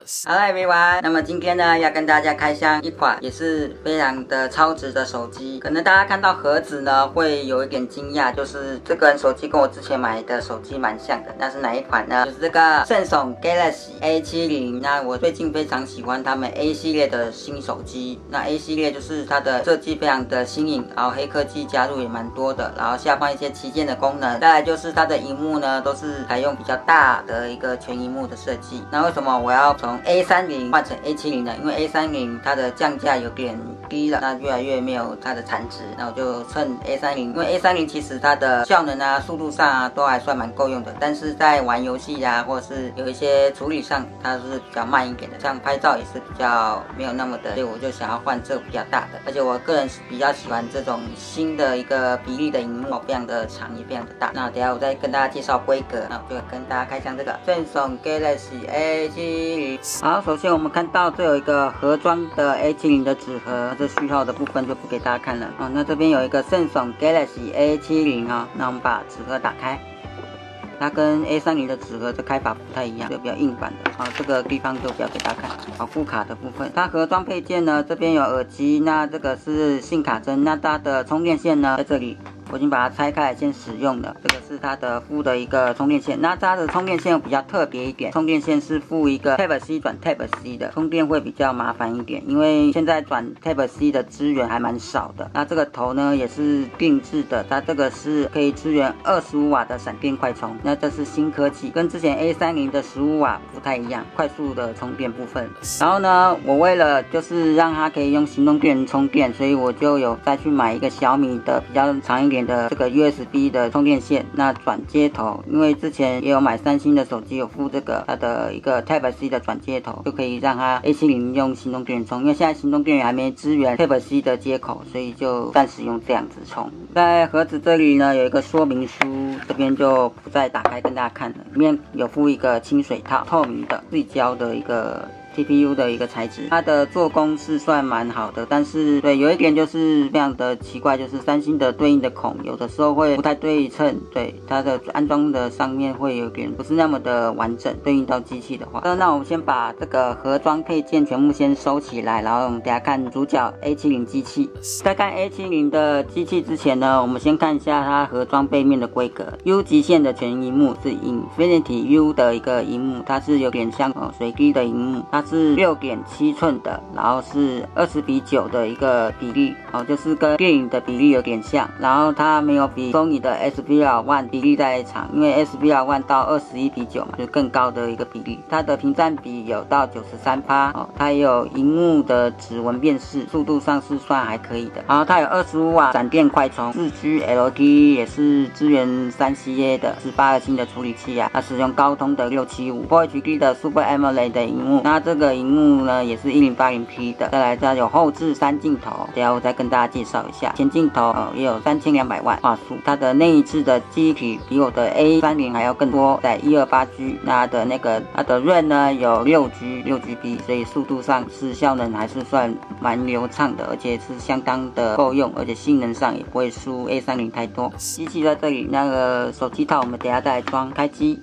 Hello everyone， 那么今天呢要跟大家开箱一款也是非常的超值的手机。可能大家看到盒子呢会有一点惊讶，就是这个手机跟我之前买的手机蛮像的。那是哪一款呢？就是这个圣谪 Galaxy A70。那我最近非常喜欢他们 A 系列的新手机。那 A 系列就是它的设计非常的新颖，然后黑科技加入也蛮多的，然后下方一些旗舰的功能。再来就是它的荧幕呢都是采用比较大的一个全荧幕的设计。那为什么我要从A30换成 A70呢？因为 A30它的降价有点低了，那越来越没有它的产值，那我就趁 A30， 因为 A30其实它的效能啊、速度上啊都还算蛮够用的，但是在玩游戏啊，或者是有一些处理上，它是比较慢一点的，像拍照也是比较没有那么的，所以我就想要换这个比较大的，而且我个人是比较喜欢这种新的一个比例的荧幕，非常的长也非常的大。那等一下我再跟大家介绍规格，那我就跟大家开箱这个圣谪 Galaxy A70。好，首先我们看到这有一个盒装的 A70的纸盒，这序号的部分就不给大家看了哦。那这边有一个圣谪 Galaxy A70啊，那我们把纸盒打开，它跟 A30的纸盒的开法不太一样，就比较硬板的啊。这个地方就不要给大家看。保护卡的部分，它盒装配件呢，这边有耳机，那这个是信卡针，那它的充电线呢在这里。我已经把它拆开来先使用了，这个是它的附的一个充电线。那它的充电线比较特别一点，充电线是附一个 Type C 转 Type C 的，充电会比较麻烦一点，因为现在转 Type C 的资源还蛮少的。那这个头呢也是定制的，它这个是可以支援25瓦的闪电快充，那这是新科技，跟之前 A30的15瓦不太一样，快速的充电部分。然后呢，我为了就是让它可以用行动电源充电，所以我就有再去买一个小米的比较长一点的这个 USB 的充电线，那转接头，因为之前也有买三星的手机有附这个它的一个 Type C 的转接头，就可以让它 A70 用行动电源充，因为现在行动电源还没支援 Type C 的接口，所以就暂时用这样子充。在盒子这里呢有一个说明书，这边就不再打开跟大家看了，里面有附一个清水套，透明的硅胶的一个TPU 的一个材质，它的做工是算蛮好的，但是对有一点就是非常的奇怪，就是三星的对应的孔有的时候会不太对称，对它的安装的上面会有点不是那么的完整，对应到机器的话。那我们先把这个盒装配件全部先收起来，然后我们等一下看主角 A70 机器。在看 A70 的机器之前呢，我们先看一下它盒装背面的规格。U 极限的全萤幕是 Infinity U 的一个萤幕，它是有点像水滴的萤幕，它是 6.7 寸的，然后是20:9的一个比例就是跟电影的比例有点像，然后它没有比 Sony 的 SVR1 比例再长，因为 SVR1 到21:9嘛，就更高的一个比例。它的屏占比有到93%它也有萤幕的指纹辨识，速度上是算还可以的。然后它有25瓦闪电快充，4G LTE 也是支援3CA 的18核心的处理器啊，它使用高通的675 Full HD 的 Super AMOLED 的萤幕，那这个萤幕呢也是 1080p 的。再来它有后置3镜头，等一下我再跟大家介绍一下。前镜头也有3200万画素，它的内置的记忆体比我的 A30 还要更多，在 128G， 那它的 RAM 呢有 6GB， 所以速度上是效能还是算蛮流畅的，而且是相当的够用，而且性能上也不会输 A30 太多。机器在这里，那个手机套我们等一下再来装，开机。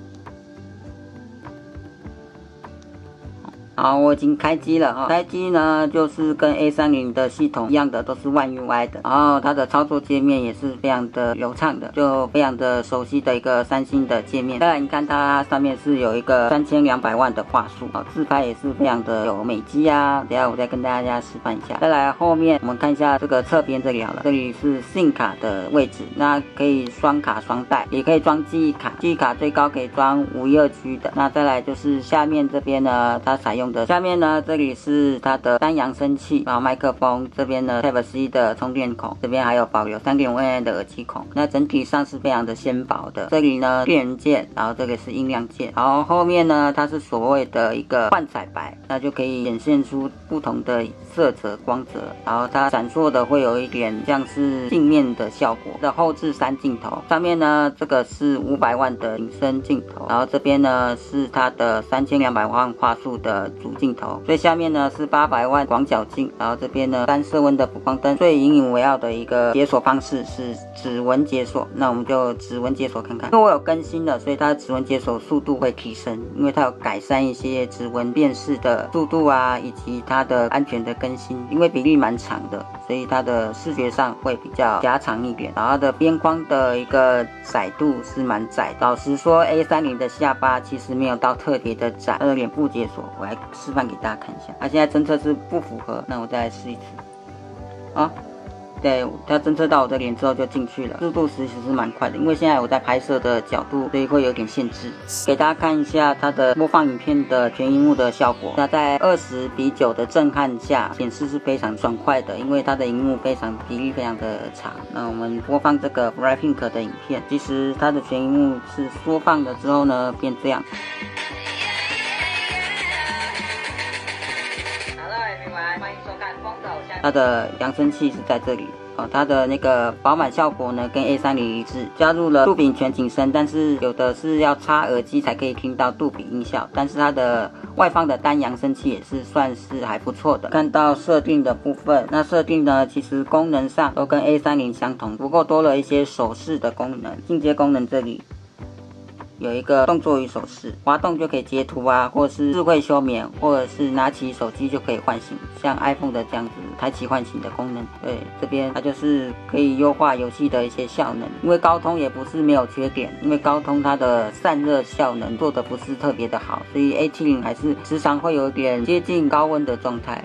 好，我已经开机了开机呢就是跟 A30 的系统一样的，都是One UI 的，然后它的操作界面也是非常的流畅的，就非常的熟悉的一个三星的界面。再来你看它上面是有一个3200万的画素自拍也是非常的有美肌啊，等一下我再跟大家示范一下。再来后面我们看一下这个侧边这里好了，这里是SIM卡的位置，那可以双卡双待，也可以装记忆卡，记忆卡最高可以装512G 的。那再来就是下面这边呢，它采用的下面呢，这里是它的单扬声器，然后麦克风这边呢 Type C 的充电孔，这边还有保留 3.5mm 的耳机孔，那整体上是非常的纤薄的。这里呢电源键，然后这个是音量键，然后后面呢它是所谓的一个幻彩白，那就可以显现出不同的色泽光泽，然后它闪烁的会有一点像是镜面的效果。的后置3镜头，上面呢这个是500万的景深镜头，然后这边呢是它的3200万画素的主镜头，最下面呢是800万广角镜，然后这边呢3色温的补光灯，最引以为傲的一个解锁方式是指纹解锁。那我们就指纹解锁看看，因为我有更新了，所以它的指纹解锁速度会提升，因为它有改善一些指纹辨识的速度啊，以及它的安全的更新，因为比例蛮长的，所以它的视觉上会比较狭长一点，然后它的边框的一个窄度是蛮窄的。老实说 A30 的下巴其实没有到特别的窄。它的脸部解锁我来示范给大家看一下，它现在侦测是不符合，那我再来试一次。啊，对，它侦测到我的脸之后就进去了，速度其实是蛮快的，因为现在我在拍摄的角度，所以会有点限制。给大家看一下它的播放影片的全萤幕的效果，那在20:9的震撼下，显示是非常爽快的，因为它的萤幕比例非常的长。那我们播放这个 Blackpink 的影片，其实它的全萤幕是缩放了之后呢，变这样。欢迎收看《疯狗相》，它的扬声器是在这里哦，它的那个饱满效果呢跟 A30 一致，加入了杜比全景声，但是有的是要插耳机才可以听到杜比音效，但是它的外放的单扬声器也是算是还不错的。看到设定的部分，那设定呢其实功能上都跟 A30 相同，不过多了一些手势的功能，进阶功能这里。有一个动作与手势，滑动就可以截图啊，或者是智慧休眠，或者是拿起手机就可以唤醒，像 iPhone 的这样子开启唤醒的功能。对，这边它就是可以优化游戏的一些效能，因为高通也不是没有缺点，因为高通它的散热效能做的不是特别的好，所以 A70 还是时常会有点接近高温的状态。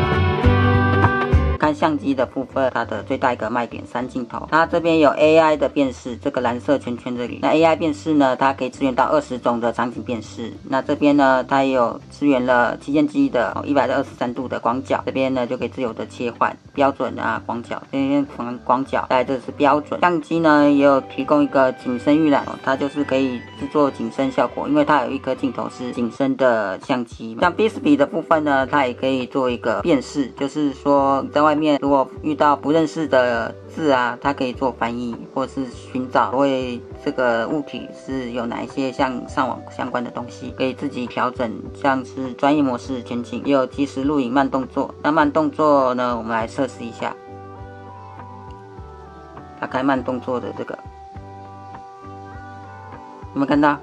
看相机的部分，它的最大一个卖点3镜头，它这边有 AI 的辨识，这个蓝色圈圈这里。那 AI 辨识呢，它可以支援到20种的场景辨识。那这边呢，它也有支援了旗舰机的123度的广角，这边呢就可以自由的切换标准啊广角，这边广角，再来这是标准。相机呢也有提供一个景深预览，它就是可以制作景深效果，因为它有一颗镜头是景深的相机。像 Bixby 的部分呢，它也可以做一个辨识，就是说在外面如果遇到不认识的字啊，它可以做翻译，或者是寻找为这个物体是有哪一些像上网相关的东西，可以自己调整，像是专业模式全景，也有即时录影慢动作。那慢动作呢，我们来测试一下，打开慢动作的这个，有没有看到？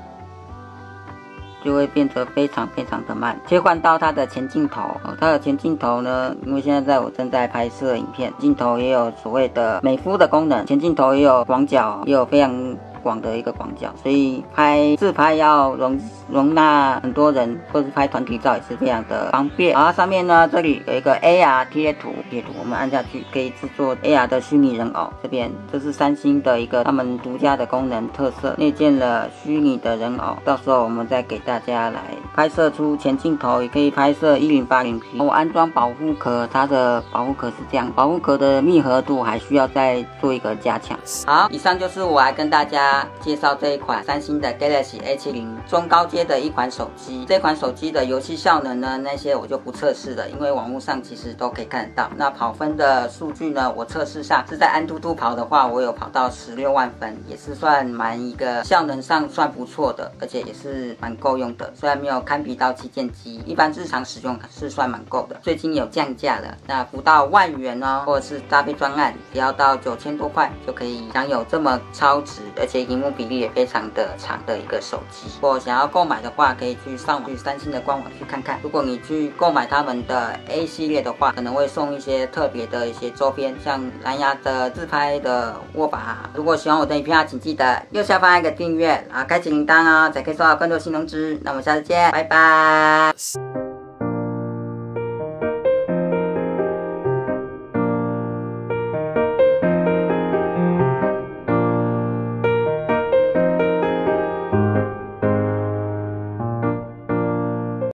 就会变得非常的慢。切换到它的前镜头，它的前镜头呢，因为现在我正在拍摄影片，镜头也有所谓的美肤的功能，前镜头也有广角，也有非常广的一个广角，所以自拍要容纳很多人，或是拍团体照也是非常的方便。然后上面呢，这里有一个 AR 贴图，我们按下去可以制作 AR 的虚拟人偶。这是三星的一个他们独家的功能特色，内建了虚拟的人偶，到时候我们再给大家来拍摄出前镜头，也可以拍摄1080p。我安装保护壳，它的保护壳是这样，保护壳的密合度还需要再做一个加强。好，以上就是我来跟大家介绍这一款三星的 Galaxy A70 中高阶的一款手机。这款手机的游戏效能呢，那些我就不测试了，因为网络上其实都可以看得到。那跑分的数据呢，我测试上是在安兔兔跑的话，我有跑到16万分，也是算蛮一个效能上算不错的，而且也是蛮够用的。虽然没有堪比到旗舰机，一般日常使用是算蛮够的。最近有降价了，那不到10000元哦，或者是搭配专案，只要到9000多块就可以享有这么超值，而且萤幕比例也非常的长的一个手机。如果想要购买的话，可以上网去三星的官网去看看。如果你去购买他们的 A 系列的话，可能会送一些特别的一些周边，像蓝牙的自拍的握把。如果喜欢我的影片，请记得右下方按个订阅，开启铃铛哦，才可以收到更多新通知。那我们下次见，拜拜。